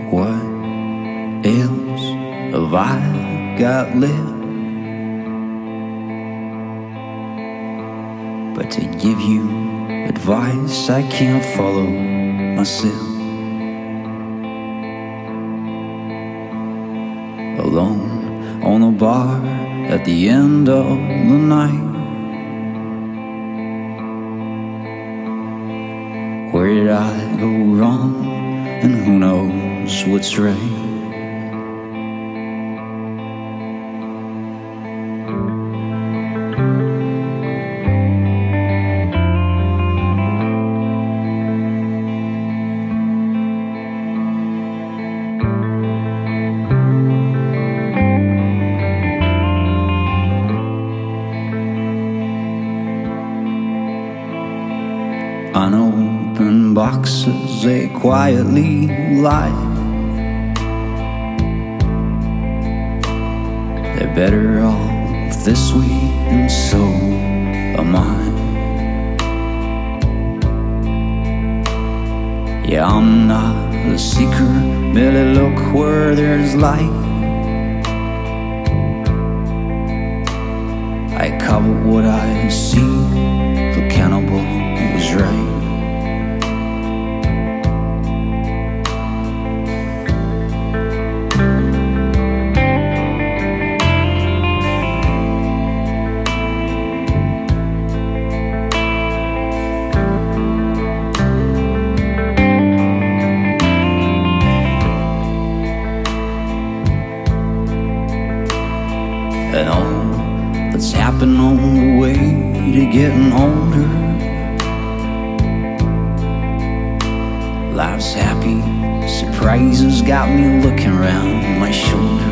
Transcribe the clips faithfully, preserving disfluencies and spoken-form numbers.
What else have I got left but to give you advice I can't follow myself? Alone on a bar at the end of the night, where did I go wrong, and who knows what's right? Unopened boxes, they quietly lie. They're better off this week, and so am I. Yeah, I'm not a seeker, merely look where there's light. I cover what I see, the cannibal was right. And all that's happened on the way to getting older, life's happy surprises got me looking around my shoulder.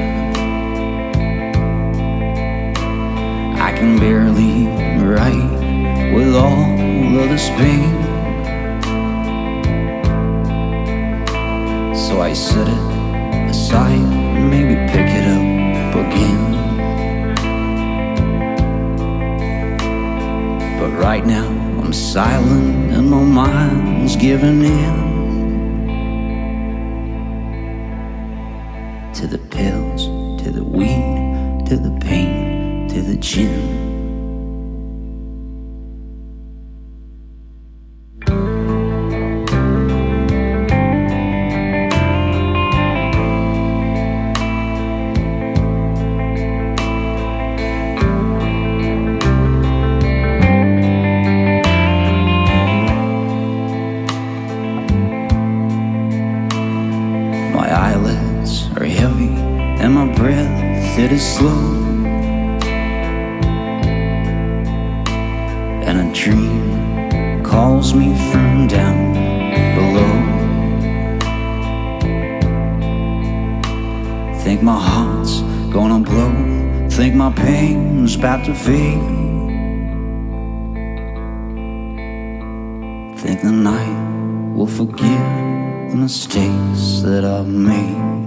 I can barely write with all of this pain, so I set it aside and maybe pick it up again. But right now I'm silent and my mind's giving in to the pills, to the weed, to the pain, to the gin. My eyelids are heavy and my breath, it is slow, and a dream calls me from down below. Think my heart's gonna blow, think my pain's about to fade, think the night will forgive the mistakes that I've made.